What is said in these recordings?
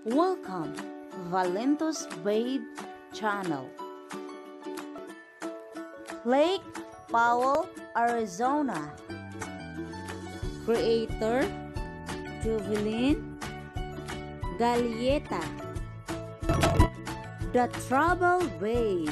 Welcome, VALENTUS Babe channel. Lake Powell, Arizona. Creator Juvelin Gallieta. The Trouble Babe.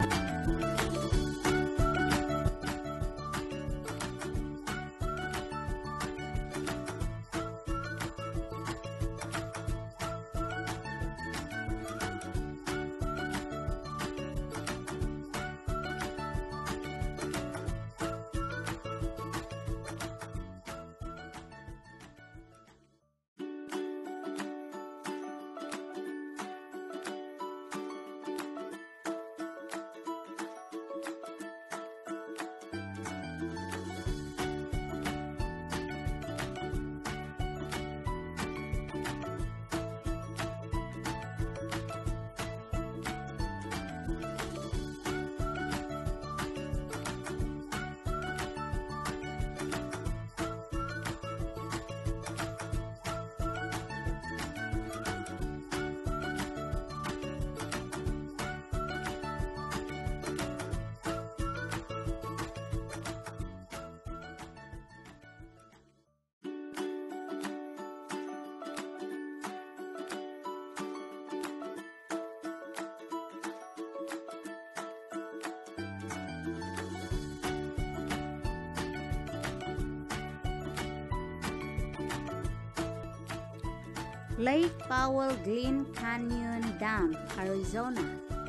Lake Powell Glen Canyon Dam, Arizona.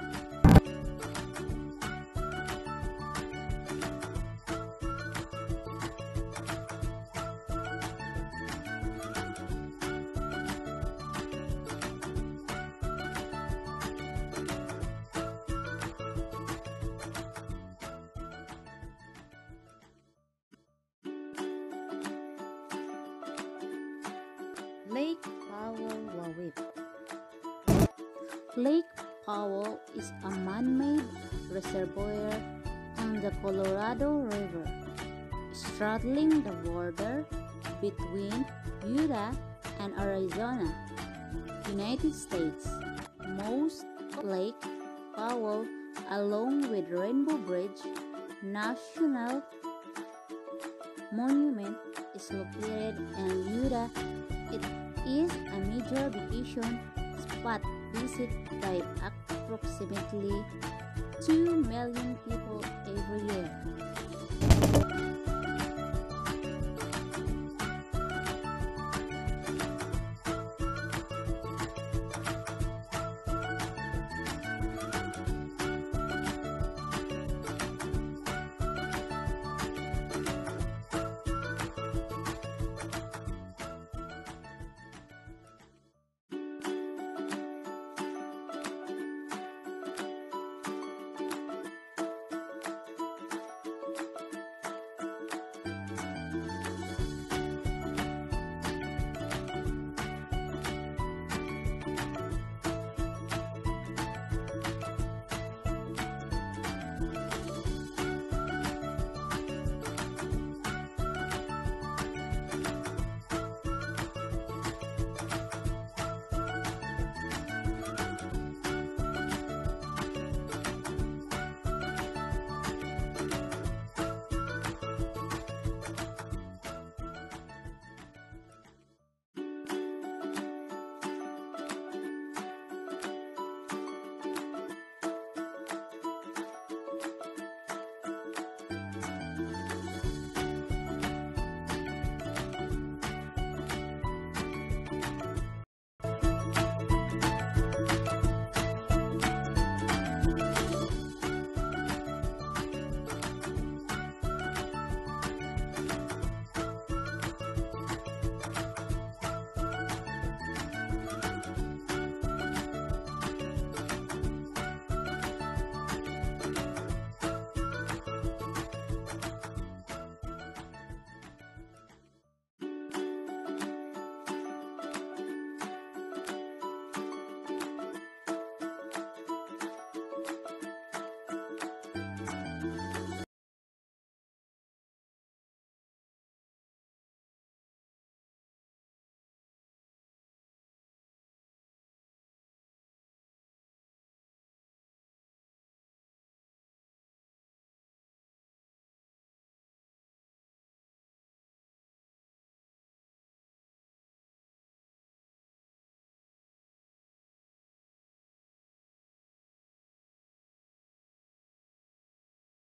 Lake Powell Wawit. Lake Powell is a man-made reservoir on the Colorado River, straddling the border between Utah and Arizona, United States. Most Lake Powell, along with Rainbow Bridge National Monument, is located in Utah. It is a major vacation spot visited by approximately 2 million people every year.